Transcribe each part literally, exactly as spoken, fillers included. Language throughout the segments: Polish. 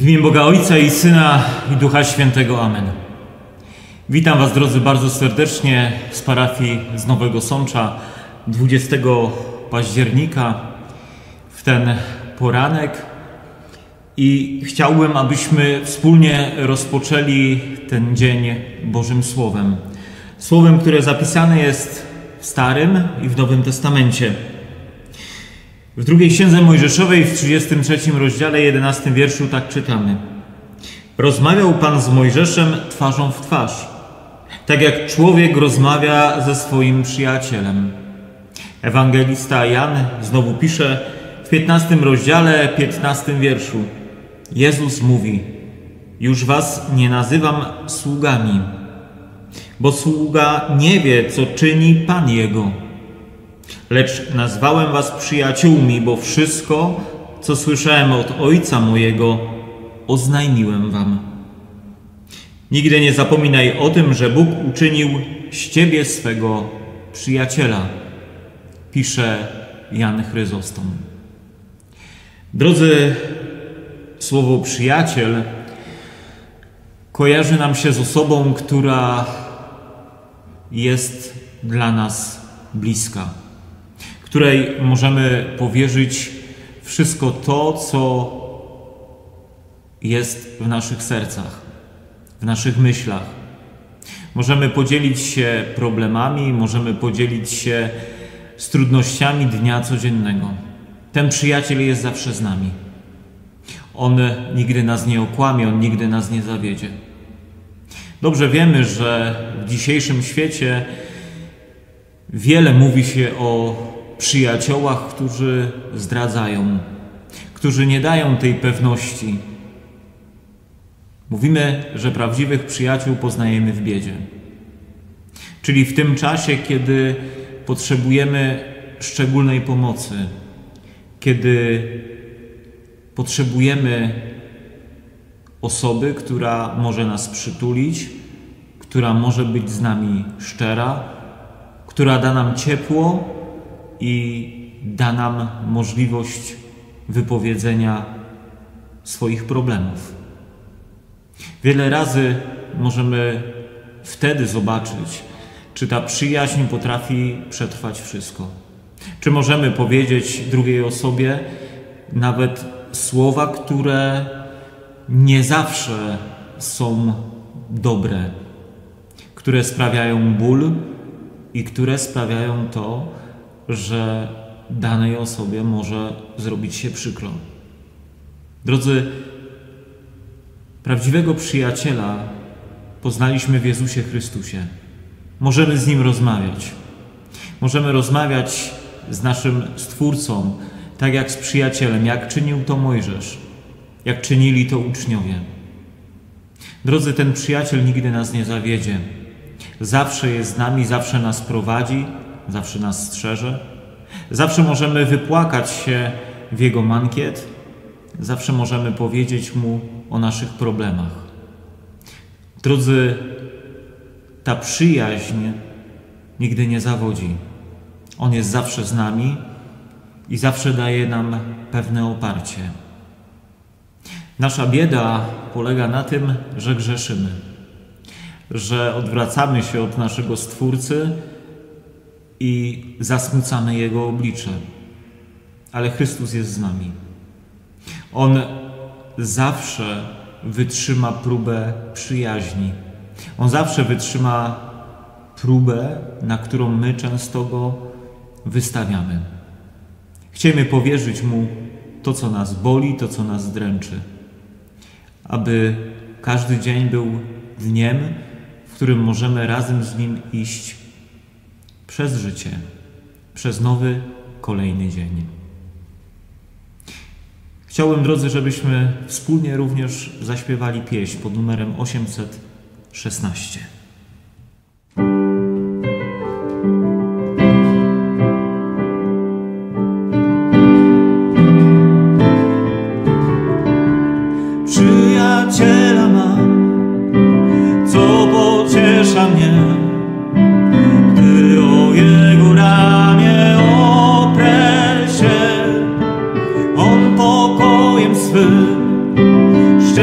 W imię Boga Ojca i Syna i Ducha Świętego. Amen. Witam Was, drodzy, bardzo serdecznie z parafii z Nowego Sącza dwudziestego października w ten poranek i chciałbym, abyśmy wspólnie rozpoczęli ten dzień Bożym Słowem. Słowem, które zapisane jest w Starym i w Nowym Testamencie. W drugiej Księdze Mojżeszowej w trzydziestym trzecim rozdziale, jedenastym wierszu tak czytamy. Rozmawiał Pan z Mojżeszem twarzą w twarz, tak jak człowiek rozmawia ze swoim przyjacielem. Ewangelista Jan znowu pisze w piętnastym rozdziale, piętnastym wierszu. Jezus mówi: już was nie nazywam sługami, bo sługa nie wie, co czyni Pan jego. Lecz nazwałem was przyjaciółmi, bo wszystko, co słyszałem od Ojca mojego, oznajmiłem wam. Nigdy nie zapominaj o tym, że Bóg uczynił z ciebie swego przyjaciela, pisze Jan Chryzostom. Drodzy, słowo przyjaciel kojarzy nam się z osobą, która jest dla nas bliska, której możemy powierzyć wszystko to, co jest w naszych sercach, w naszych myślach. Możemy podzielić się problemami, możemy podzielić się z trudnościami dnia codziennego. Ten przyjaciel jest zawsze z nami. On nigdy nas nie okłamie, on nigdy nas nie zawiedzie. Dobrze wiemy, że w dzisiejszym świecie wiele mówi się o przyjaciołach, którzy zdradzają, którzy nie dają tej pewności. Mówimy, że prawdziwych przyjaciół poznajemy w biedzie. Czyli w tym czasie, kiedy potrzebujemy szczególnej pomocy, kiedy potrzebujemy osoby, która może nas przytulić, która może być z nami szczera, która da nam ciepło i da nam możliwość wypowiedzenia swoich problemów. Wiele razy możemy wtedy zobaczyć, czy ta przyjaźń potrafi przetrwać wszystko. Czy możemy powiedzieć drugiej osobie nawet słowa, które nie zawsze są dobre, które sprawiają ból i które sprawiają to, że danej osobie może zrobić się przykro. Drodzy, prawdziwego przyjaciela poznaliśmy w Jezusie Chrystusie. Możemy z Nim rozmawiać. Możemy rozmawiać z naszym Stwórcą, tak jak z przyjacielem, jak czynił to Mojżesz, jak czynili to uczniowie. Drodzy, ten przyjaciel nigdy nas nie zawiedzie. Zawsze jest z nami, zawsze nas prowadzi, zawsze nas strzeże. Zawsze możemy wypłakać się w Jego mankiet. Zawsze możemy powiedzieć Mu o naszych problemach. Drodzy, ta przyjaźń nigdy nie zawodzi. On jest zawsze z nami i zawsze daje nam pewne oparcie. Nasza bieda polega na tym, że grzeszymy, że odwracamy się od naszego Stwórcy i zasmucamy Jego oblicze. Ale Chrystus jest z nami. On zawsze wytrzyma próbę przyjaźni. On zawsze wytrzyma próbę, na którą my często Go wystawiamy. Chcemy powierzyć Mu to, co nas boli, to, co nas dręczy. Aby każdy dzień był dniem, w którym możemy razem z Nim iść przez życie, przez nowy, kolejny dzień. Chciałbym, drodzy, żebyśmy wspólnie również zaśpiewali pieśń pod numerem osiemset szesnaście. Przyjaciela mam, co pociesza mnie, gdy o Jego ramię oprę się. On pokojem swym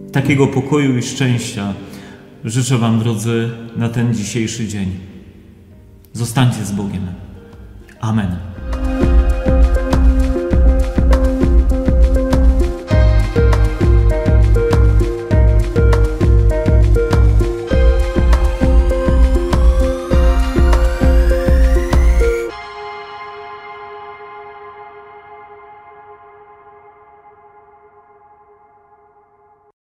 Takiego pokoju i szczęścia życzę Wam, drodzy, na ten dzisiejszy dzień. Zostańcie z Bogiem. Amen.